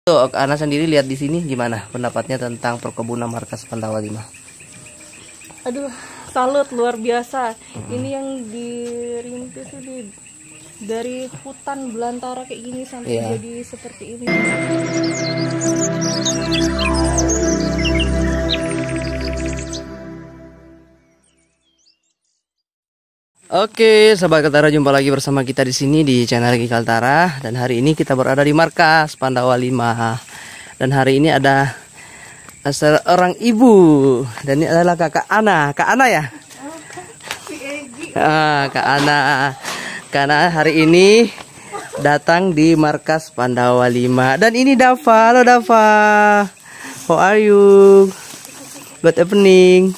Tuh, Ana sendiri lihat di sini gimana pendapatnya tentang perkebunan Markas Pandawa 5? Aduh, salut luar biasa. Ini yang dirintis ini dari hutan belantara kayak gini sampai jadi seperti ini. Oke, sahabat Kaltara, jumpa lagi bersama kita di sini di channel Kaltara, dan hari ini kita berada di Markas Pandawa 5. Dan hari ini ada seorang ibu, dan ini adalah Kakak Ana. Kak Ana ya? Kak Ana. Karena hari ini datang di Markas Pandawa 5. Dan ini Dava. Halo Dava. How are you? Good evening.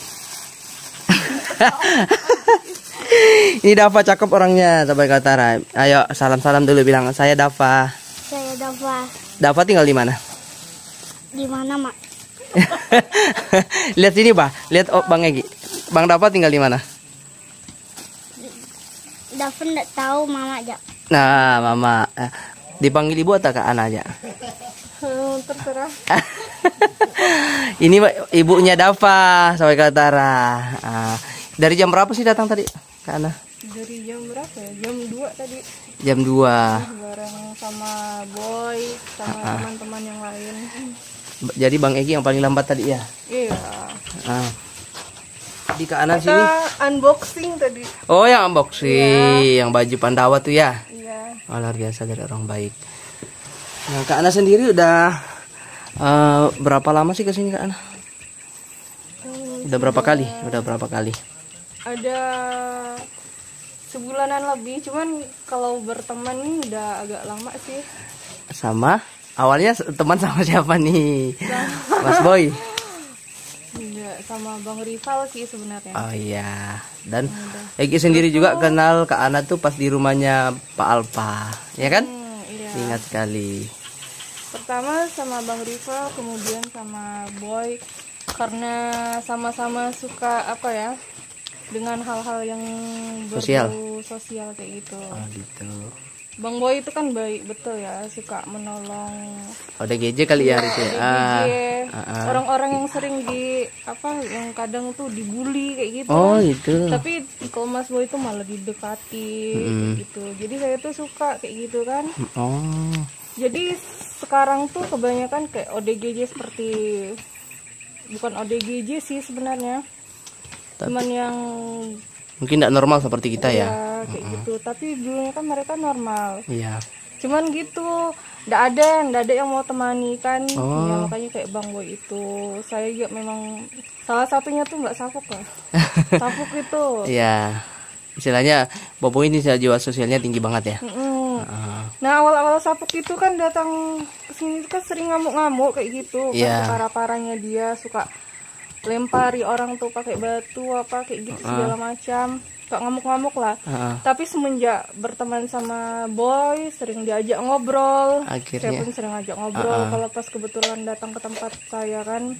Ini Dava cakep orangnya, sahabat Kaltara. Ayo salam-salam dulu, bilang saya Dava. Saya Dava. Dava tinggal di mana? Di mana, Mak? Lihat sini, Bah. Lihat Bang Egi. Bang Dava tinggal di mana? Dava enggak tahu, Mama aja. Nah, Mama. Dipanggil Ibu atau Kak Ana aja? Terserah. Ini ibunya Dava, sahabat Kaltara. Dari jam berapa sih datang tadi, Kak Ana? Dari jam berapa ya? Jam 2 tadi. Jam 2. Bareng sama Boy, sama teman-teman yang lain. Jadi Bang Egi yang paling lambat tadi ya? Iya. Di Kak Ana Kita sini. unboxing tadi. Oh, yang unboxing, yang baju Pandawa tuh ya? Iya. Oh, luar biasa dari orang baik. Nah, Kak Ana sendiri udah berapa lama sih kesini, Kak Ana? Udah berapa kali? Udah berapa kali? Ada sebulanan lebih, cuman kalau berteman nih udah agak lama sih. Sama? Awalnya teman sama siapa nih? Mas Boy? Enggak, sama Bang Rival sih sebenarnya. Oh iya. Dan Egi sendiri juga kenal Kak Ana tuh pas di rumahnya Pak Alpa, ya kan? Iya. Ingat sekali. Pertama sama Bang Rival, kemudian sama Boy, karena sama-sama suka apa ya, dengan hal-hal yang berbau sosial kayak gitu. Oh gitu. Bang Boy itu kan baik betul ya, suka menolong. ODGJ kali ya, itu ya. Orang-orang yang sering di apa, yang kadang tuh dibully kayak gitu. Oh gitu. Tapi kalau Mas Boy itu malah didekati kayak gitu. Jadi saya tuh suka kayak gitu kan. Oh. Jadi sekarang tuh kebanyakan kayak ODGJ seperti, bukan ODGJ sih sebenarnya, cuman yang mungkin tidak normal seperti kita ya. Kayak gitu. Tapi dulunya kan mereka normal. Iya. Cuman gitu, ndak ada yang mau temani kan. Ya, makanya kayak Bang Boy itu, saya juga memang salah satunya tuh Mbak Safuk lah. Safuk itu. Iya. Istilahnya Bobo ini jiwa sosialnya tinggi banget ya. Nah, awal-awal Safuk itu kan datang ke sini kan sering ngamuk-ngamuk kayak gitu. Kan parah-parahnya dia suka lempari orang tuh pakai batu apa kayak gitu segala macam. Suka ngamuk-ngamuk lah. Tapi semenjak berteman sama Boy, sering diajak ngobrol. Saya pun sering ajak ngobrol kalau pas kebetulan datang ke tempat saya kan.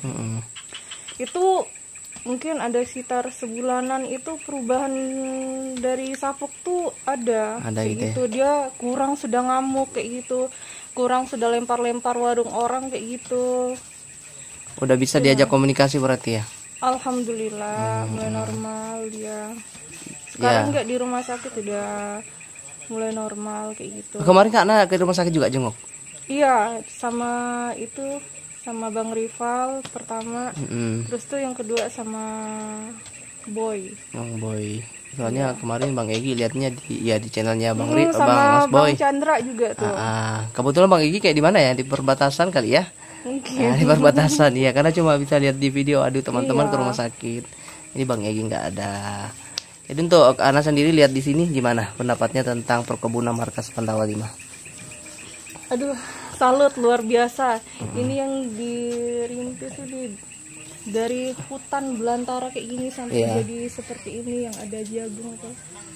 Itu mungkin ada sekitar sebulanan itu perubahan dari Safuk tuh ada kayak gitu. Dia kurang sudah ngamuk kayak gitu, kurang sudah lempar-lempar warung orang kayak gitu. Udah bisa diajak komunikasi berarti ya? Alhamdulillah mulai normal dia. Sekarang nggak di rumah sakit udah mulai normal kayak gitu. Kemarin Kak Ana ke rumah sakit juga jenguk? Iya, sama itu, sama Bang Rival pertama, terus tuh yang kedua sama Boy. Bang Boy. Soalnya kemarin Bang Egi liatnya di channelnya Bang Mas sama Boy. Bang Chandra juga tuh. Kebetulan Bang Egi kayak di mana ya? Di perbatasan kali ya? Mungkin. Di perbatasan ya, karena cuma bisa lihat di video. Aduh, teman-teman ke rumah sakit. Ini Bang Egi nggak ada. Jadi untuk Ana sendiri lihat di sini gimana pendapatnya tentang perkebunan Markas Pandawa 5? Aduh, salut luar biasa. Ini yang dirintis ini dari hutan belantara kayak gini sampai jadi seperti ini, yang ada jagung apa.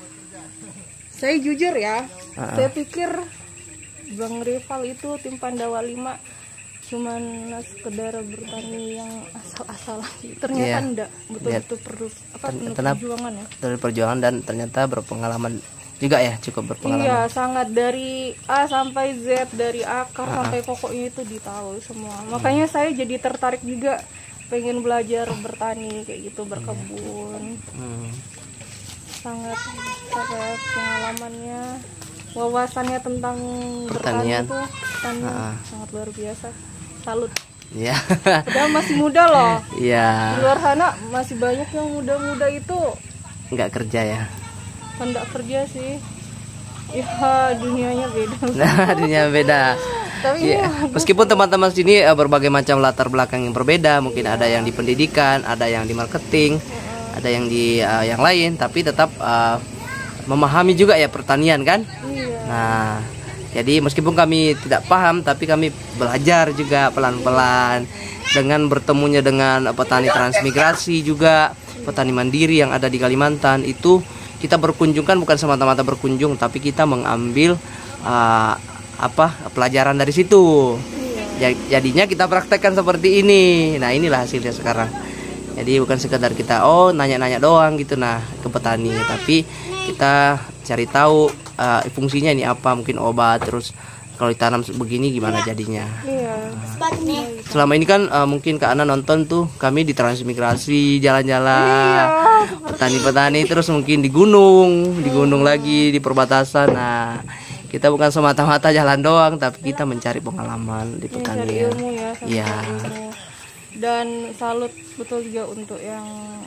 Saya jujur ya, saya pikir Bang Rival itu tim Pandawa 5 cuman sekedar bertani yang asal-asalan. Ternyata enggak, betul-betul penuh perjuangan ya. Dari perjuangan, dan ternyata berpengalaman juga ya, cukup berpengalaman. Iya, sangat, dari A sampai Z, dari akar sampai pokoknya itu ditahu semua. Makanya saya jadi tertarik juga pengen belajar bertani kayak gitu, berkebun. Sangat pengalamannya, wawasannya tentang pertanian bertani itu sangat luar biasa. Salut. Iya. Padahal masih muda loh. Iya. Di luar sana masih banyak yang muda-muda itu nggak kerja ya. Nggak kerja sih. Ya dunianya beda. Nah, dunia beda. Tapi ya, meskipun teman-teman sini berbagai macam latar belakang yang berbeda, mungkin ada yang di pendidikan, ada yang di marketing, ada yang di yang lain, tapi tetap memahami juga ya pertanian kan. Nah, jadi meskipun kami tidak paham, tapi kami belajar juga pelan-pelan dengan bertemunya dengan petani transmigrasi juga, petani mandiri yang ada di Kalimantan. Itu kita berkunjung kan bukan semata-mata berkunjung, tapi kita mengambil pelajaran dari situ. Jadinya kita praktekkan seperti ini. Nah, inilah hasilnya sekarang. Jadi bukan sekedar kita nanya-nanya doang gitu ke petani, tapi kita cari tahu fungsinya ini apa, mungkin obat, terus kalau ditanam begini gimana jadinya. Selama ini kan mungkin Kak Ana nonton tuh kami di transmigrasi, jalan-jalan petani-petani, terus mungkin di gunung lagi di perbatasan. Nah, kita bukan semata-mata jalan doang, tapi kita mencari pengalaman di pertanian. Iya. Dan salut betul juga untuk yang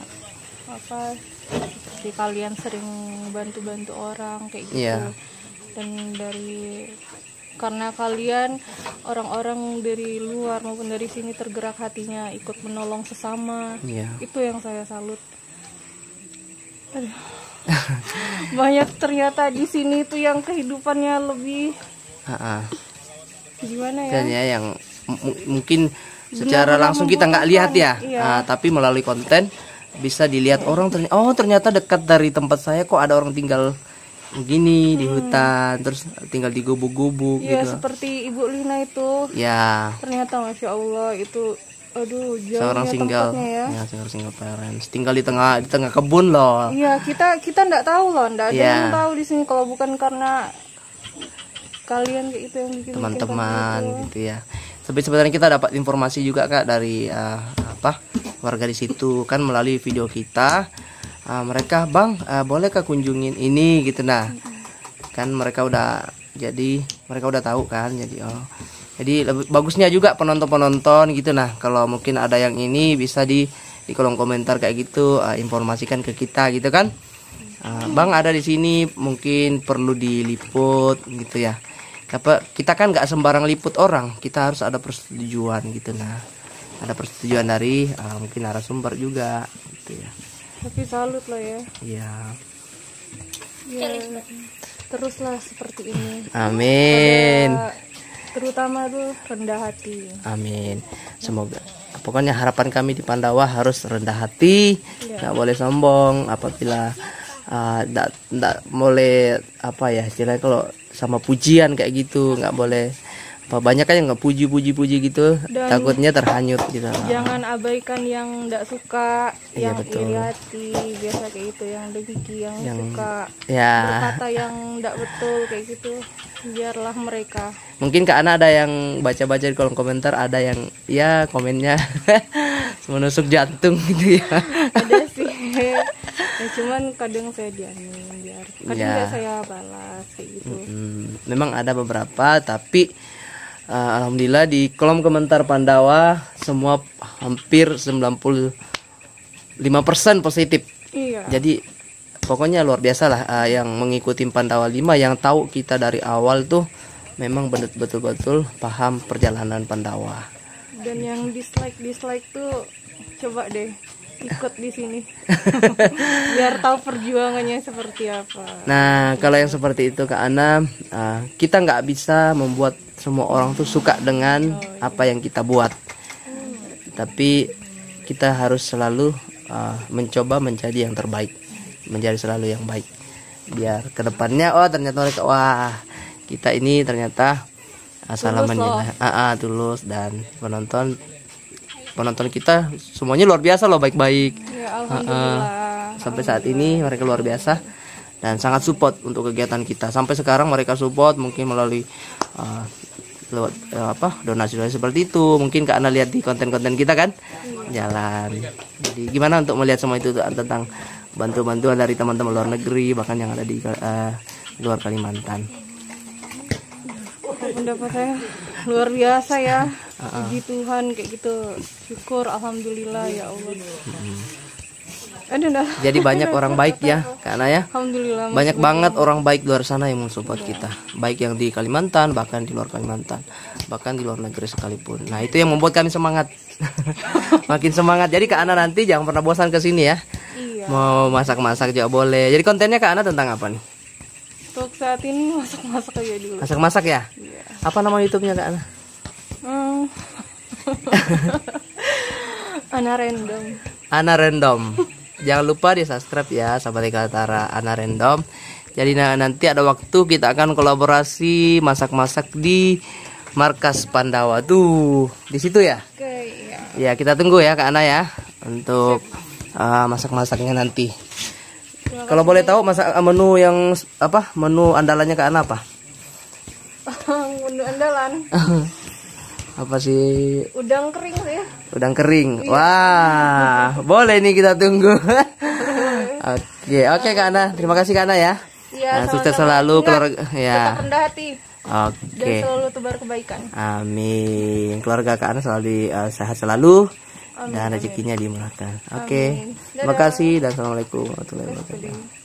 seperti kalian sering bantu-bantu orang kayak gitu. Dan karena kalian orang-orang dari luar maupun dari sini tergerak hatinya ikut menolong sesama. Itu yang saya salut. Banyak ternyata di sini tuh yang kehidupannya lebih gimana ya? Dan ya yang mungkin secara langsung kita nggak lihat ya, tapi melalui konten bisa dilihat orang. Ternyata dekat dari tempat saya kok ada orang tinggal begini di hutan, terus tinggal di gubuk-gubuk gitu. Seperti Ibu Lina itu. Ternyata Masya Allah itu, seorang single single parents, tinggal di tengah kebun loh. Iya, kita nggak tahu loh, nggak ada yang tahu di sini kalau bukan karena kalian kayak itu yang bikin teman-teman gitu ya. Sebenarnya kita dapat informasi juga Kak dari warga di situ kan melalui video kita. Mereka bolehkah kunjungin ini gitu. Kan mereka udah tahu kan, jadi lebih bagusnya juga penonton gitu. Kalau mungkin ada yang ini bisa di kolom komentar kayak gitu, informasikan ke kita gitu kan. Bang ada di sini, mungkin perlu diliput gitu ya. Kita kan nggak sembarang liput orang, kita harus ada persetujuan gitu. Ada persetujuan dari mungkin narasumber juga gitu ya. Tapi salut lah ya. Iya. Teruslah seperti ini. Amin. Terutama tuh rendah hati. Amin. Semoga. Pokoknya harapan kami di Pandawa harus rendah hati, nggak boleh sombong. Apabila nggak boleh istilahnya kalau sama pujian kayak gitu, nggak boleh. Banyak kan yang nggak puji gitu, dan takutnya terhanyut gitu. Jangan abaikan yang nggak suka, yang iri hati, biasa kayak gitu, yang dengki, yang suka berkata yang nggak betul kayak gitu, biarlah mereka. Mungkin Kak Ana ada yang baca-baca di kolom komentar, ada yang komennya menusuk jantung gitu ya. Ada sih. Cuman kadang saya diamin, kadang nggak saya balas kayak gitu. Memang ada beberapa, tapi alhamdulillah di kolom komentar Pandawa semua hampir 95% positif. Jadi pokoknya luar biasa lah yang mengikuti Pandawa 5, yang tahu kita dari awal tuh memang betul-betul paham perjalanan Pandawa. Dan yang dislike tuh coba deh ikut di sini biar tahu perjuangannya seperti apa. Nah, kalau yang seperti itu Kak Ana, kita nggak bisa membuat semua orang tuh suka dengan apa yang kita buat. Tapi kita harus selalu mencoba menjadi yang terbaik, menjadi selalu yang baik. Biar kedepannya ternyata mereka kita ini ternyata salah menilai, tulus, dan penonton kita semuanya luar biasa loh, baik-baik. Alhamdulillah. Sampai saat ini mereka luar biasa. dan sangat support untuk kegiatan kita. Sampai sekarang mereka support mungkin melalui lewat donasi-donasi seperti itu. Mungkin Kak Ana lihat di konten-konten kita kan jalan. Jadi gimana untuk melihat semua itu tentang bantuan dari teman-teman luar negeri, bahkan yang ada di luar Kalimantan. Pendapat saya luar biasa ya. Puji Tuhan kayak gitu. Syukur alhamdulillah ya Allah. Jadi banyak orang baik ya karena ya. Alhamdulillah. Banyak banget orang baik luar sana yang mensupport kita, baik yang di Kalimantan, bahkan di luar Kalimantan, bahkan di luar negeri sekalipun. Nah itu yang membuat kami semangat. Makin semangat. Jadi Kak Ana nanti jangan pernah bosan ke sini ya. Iya. Mau masak-masak juga boleh. Jadi kontennya Kak Ana tentang apa nih? Untuk saat ini masak-masak aja dulu. Masak-masak ya? Iya. Apa nama YouTube-nya Kak Ana? Ana Random. Ana Random. Jangan lupa di subscribe ya sahabat Kaltara, Ana Random. Jadi nanti ada waktu kita akan kolaborasi masak-masak di markas Pandawa tuh di situ ya. Oke, iya. Ya kita tunggu ya Kak Ana ya untuk masak-masaknya nanti. Kalau boleh tahu masak menu yang apa? Menu andalannya Kak Ana apa? Menu andalan. Apa sih? Udang kering sih. Udang kering. Wah, boleh nih kita tunggu. Oke Kak Ana. Terima kasih Kak Ana ya. Iya, sukses selalu keluarga ya. Tetap rendah hati. Dan selalu tebar kebaikan. Amin. Keluarga Kak Ana selalu sehat selalu. Dan rezekinya dimurahkan. Oke. Terima kasih dan assalamualaikum warahmatullahi wabarakatuh.